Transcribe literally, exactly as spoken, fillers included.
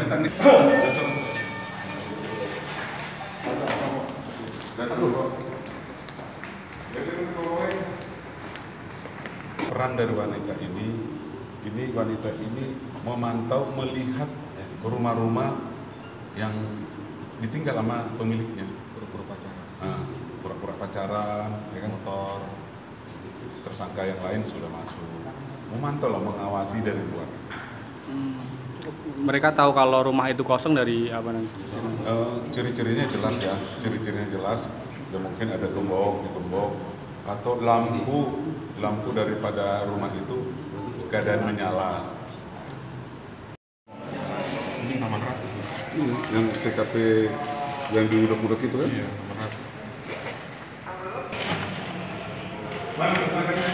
Datang nih. Peran dari wanita ini, ini wanita ini memantau, melihat rumah-rumah yang ditinggal sama pemiliknya. Pura-pura pacaran. Nah, pura-pura pacaran, ya kan? Motor. Tersangka yang lain sudah masuk. Memantau lah, mengawasi dari luar. Hmm. Mereka tahu kalau rumah itu kosong dari apa nanti? Uh, ciri-cirinya jelas ya, ciri-cirinya jelas. Ya mungkin ada gembok, digembok, atau lampu, lampu daripada rumah itu keadaan menyala. Ini Taman Ratu. Ini yang T K P yang di budak-budak itu kan? Iya, Taman Ratu.